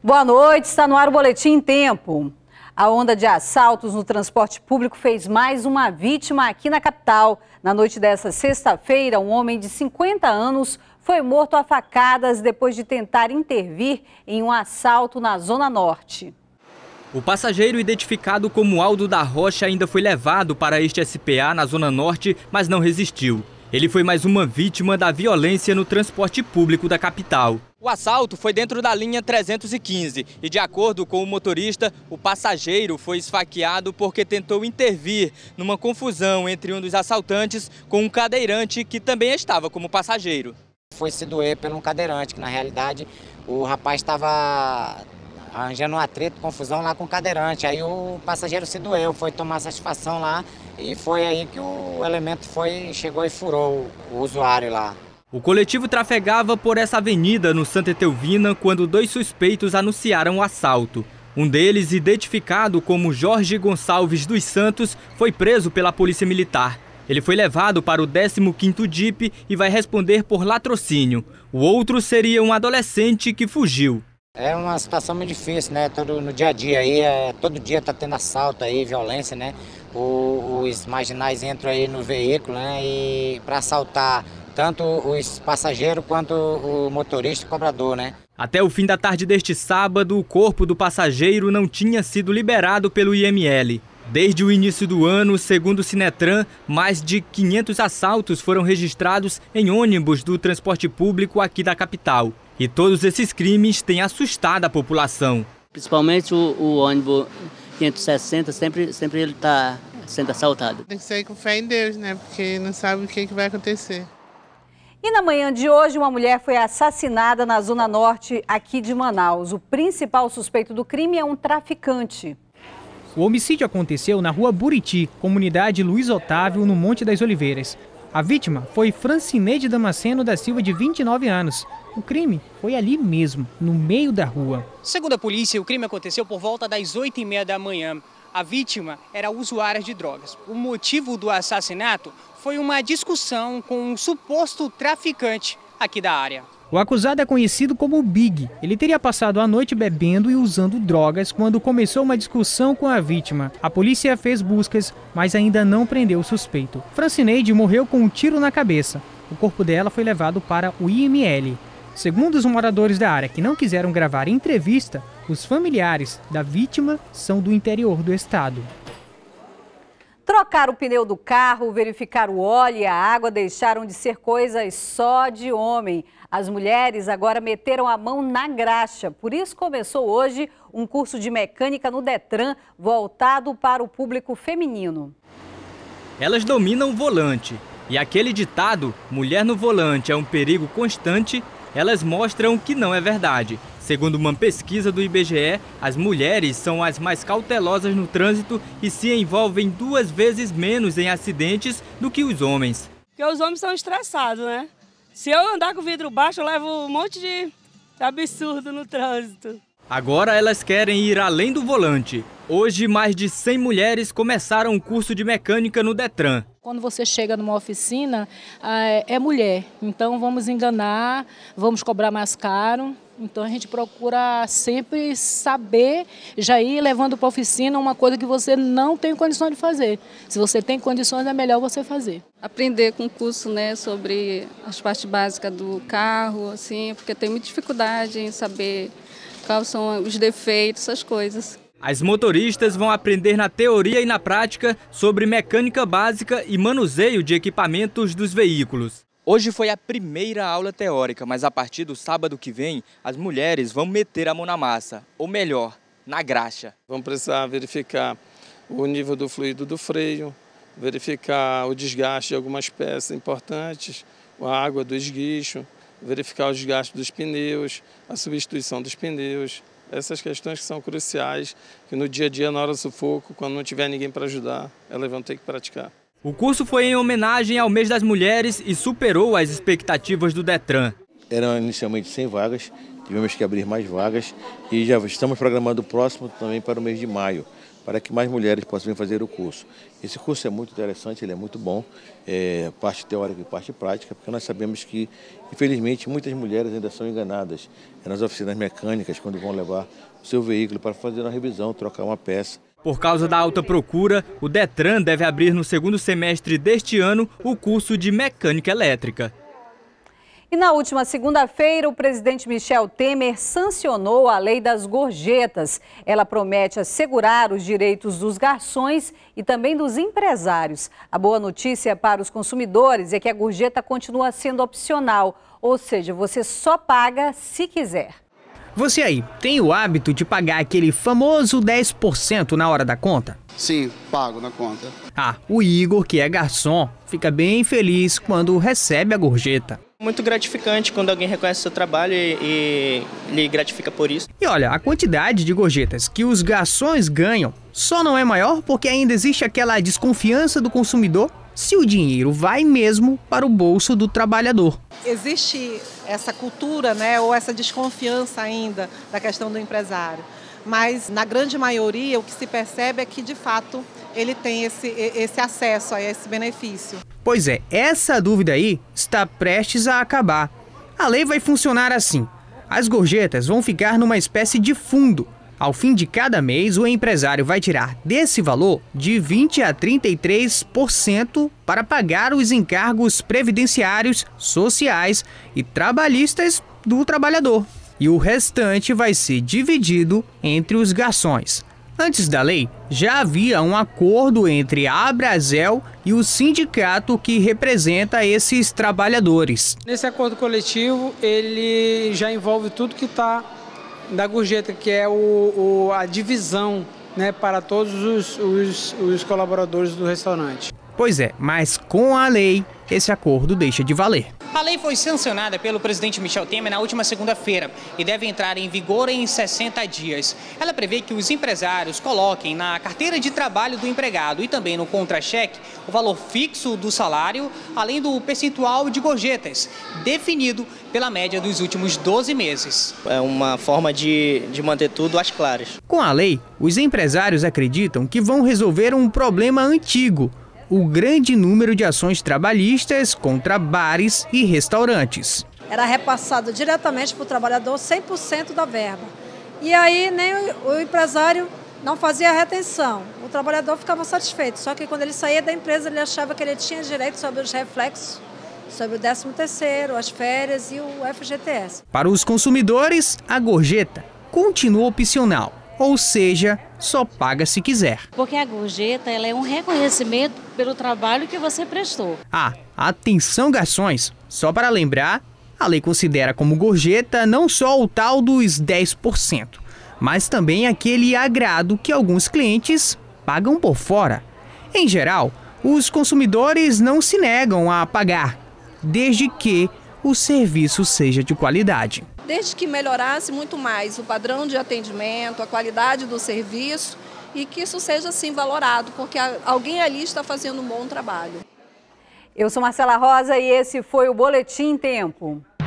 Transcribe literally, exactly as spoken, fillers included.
Boa noite, está no ar o Boletim em Tempo. A onda de assaltos no transporte público fez mais uma vítima aqui na capital. Na noite dessa sexta-feira, um homem de cinquenta anos foi morto a facadas depois de tentar intervir em um assalto na Zona Norte. O passageiro, identificado como Aldo da Rocha, ainda foi levado para este S P A na Zona Norte, mas não resistiu. Ele foi mais uma vítima da violência no transporte público da capital. O assalto foi dentro da linha trezentos e quinze e, de acordo com o motorista, o passageiro foi esfaqueado porque tentou intervir numa confusão entre um dos assaltantes com um cadeirante que também estava como passageiro. Foi se doer por um cadeirante, que na realidade o rapaz estava arranjando um atrito, confusão lá com o cadeirante. Aí o passageiro se doeu, foi tomar satisfação lá e foi aí que o elemento foi, chegou e furou o, o usuário lá. O coletivo trafegava por essa avenida no Santa Etelvina quando dois suspeitos anunciaram o assalto. Um deles, identificado como Jorge Gonçalves dos Santos, foi preso pela Polícia Militar. Ele foi levado para o décimo quinto D I P e vai responder por latrocínio. O outro seria um adolescente que fugiu. É uma situação muito difícil, né? Todo, no dia a dia aí, é, todo dia tá tendo assalto aí, violência, né? O, os marginais entram aí no veículo, né? E para assaltar tanto os passageiros quanto o motorista e cobrador, né? Até o fim da tarde deste sábado, o corpo do passageiro não tinha sido liberado pelo I M L. Desde o início do ano, segundo o Sinetran, mais de quinhentos assaltos foram registrados em ônibus do transporte público aqui da capital. E todos esses crimes têm assustado a população. Principalmente o, o ônibus quinhentos e sessenta, sempre, sempre ele está sendo assaltado. Tem que sair com fé em Deus, né? Porque não sabe o que, que vai acontecer. E na manhã de hoje, uma mulher foi assassinada na Zona Norte aqui de Manaus. O principal suspeito do crime é um traficante. O homicídio aconteceu na rua Buriti, comunidade Luiz Otávio, no Monte das Oliveiras. A vítima foi Francineide Damasceno da Silva, de vinte e nove anos. O crime foi ali mesmo, no meio da rua. Segundo a polícia, o crime aconteceu por volta das oito e meia da manhã. A vítima era usuária de drogas. O motivo do assassinato foi uma discussão com um suposto traficante aqui da área. O acusado é conhecido como Big. Ele teria passado a noite bebendo e usando drogas quando começou uma discussão com a vítima. A polícia fez buscas, mas ainda não prendeu o suspeito. Francineide morreu com um tiro na cabeça. O corpo dela foi levado para o I M L. Segundo os moradores da área que não quiseram gravar entrevista, os familiares da vítima são do interior do estado. Trocar o pneu do carro, verificar o óleo e a água deixaram de ser coisas só de homem. As mulheres agora meteram a mão na graxa. Por isso começou hoje um curso de mecânica no Detran voltado para o público feminino. Elas dominam o volante. E aquele ditado, mulher no volante é um perigo constante, elas mostram que não é verdade. Segundo uma pesquisa do I B G E, as mulheres são as mais cautelosas no trânsito e se envolvem duas vezes menos em acidentes do que os homens. Porque os homens são estressados, né? Se eu andar com o vidro baixo, eu levo um monte de absurdo no trânsito. Agora elas querem ir além do volante. Hoje, mais de cem mulheres começaram um curso de mecânica no Detran. Quando você chega numa oficina, é mulher. Então vamos enganar, vamos cobrar mais caro. Então a gente procura sempre saber, já ir levando para a oficina uma coisa que você não tem condições de fazer. Se você tem condições, é melhor você fazer. Aprender com o curso, né, sobre as partes básicas do carro, assim, porque tem muita dificuldade em saber quais são os defeitos, essas coisas. As motoristas vão aprender na teoria e na prática sobre mecânica básica e manuseio de equipamentos dos veículos. Hoje foi a primeira aula teórica, mas a partir do sábado que vem, as mulheres vão meter a mão na massa, ou melhor, na graxa. Vamos precisar verificar o nível do fluido do freio, verificar o desgaste de algumas peças importantes, a água do esguicho, verificar o desgaste dos pneus, a substituição dos pneus. Essas questões que são cruciais, que no dia a dia, na hora do sufoco, quando não tiver ninguém para ajudar, elas vão ter que praticar. O curso foi em homenagem ao mês das mulheres e superou as expectativas do Detran. Eram inicialmente cem vagas, tivemos que abrir mais vagas e já estamos programando o próximo também para o mês de maio, para que mais mulheres possam vir fazer o curso. Esse curso é muito interessante, ele é muito bom, é, parte teórica e parte prática, porque nós sabemos que, infelizmente, muitas mulheres ainda são enganadas nas oficinas mecânicas quando vão levar o seu veículo para fazer uma revisão, trocar uma peça. Por causa da alta procura, o Detran deve abrir no segundo semestre deste ano o curso de mecânica elétrica. E na última segunda-feira, o presidente Michel Temer sancionou a lei das gorjetas. Ela promete assegurar os direitos dos garçons e também dos empresários. A boa notícia para os consumidores é que a gorjeta continua sendo opcional, ou seja, você só paga se quiser. Você aí, tem o hábito de pagar aquele famoso dez por cento na hora da conta? Sim, pago na conta. Ah, o Igor, que é garçom, fica bem feliz quando recebe a gorjeta. Muito gratificante quando alguém reconhece o seu trabalho e, e lhe gratifica por isso. E olha, a quantidade de gorjetas que os garçons ganham só não é maior porque ainda existe aquela desconfiança do consumidor se o dinheiro vai mesmo para o bolso do trabalhador. Existe essa cultura, né, ou essa desconfiança ainda da questão do empresário. Mas, na grande maioria, o que se percebe é que, de fato, ele tem esse, esse acesso a esse benefício. Pois é, essa dúvida aí está prestes a acabar. A lei vai funcionar assim. As gorjetas vão ficar numa espécie de fundo. Ao fim de cada mês, o empresário vai tirar desse valor de vinte a trinta e três por cento para pagar os encargos previdenciários, sociais e trabalhistas do trabalhador. E o restante vai ser dividido entre os garçons. Antes da lei, já havia um acordo entre a Abrazel e o sindicato que representa esses trabalhadores. Nesse acordo coletivo, ele já envolve tudo que está da gorjeta, que é o, o, a divisão, né, para todos os, os, os colaboradores do restaurante. Pois é, mas com a lei, esse acordo deixa de valer. A lei foi sancionada pelo presidente Michel Temer na última segunda-feira e deve entrar em vigor em sessenta dias. Ela prevê que os empresários coloquem na carteira de trabalho do empregado e também no contra-cheque o valor fixo do salário, além do percentual de gorjetas, definido pela média dos últimos doze meses. É uma forma de, de manter tudo às claras. Com a lei, os empresários acreditam que vão resolver um problema antigo: o grande número de ações trabalhistas contra bares e restaurantes. Era repassado diretamente para o trabalhador cem por cento da verba. E aí nem o, o empresário não fazia a retenção. O trabalhador ficava satisfeito, só que quando ele saía da empresa ele achava que ele tinha direito sobre os reflexos, sobre o décimo terceiro, as férias e o F G T S. Para os consumidores, a gorjeta continua opcional. Ou seja, só paga se quiser. Porque a gorjeta ela é um reconhecimento pelo trabalho que você prestou. Ah, atenção garçons, só para lembrar, a lei considera como gorjeta não só o tal dos dez por cento, mas também aquele agrado que alguns clientes pagam por fora. Em geral, os consumidores não se negam a pagar, desde que o serviço seja de qualidade. Desde que melhorasse muito mais o padrão de atendimento, a qualidade do serviço e que isso seja assim valorado, porque alguém ali está fazendo um bom trabalho. Eu sou Marcela Rosa e esse foi o Boletim Tempo.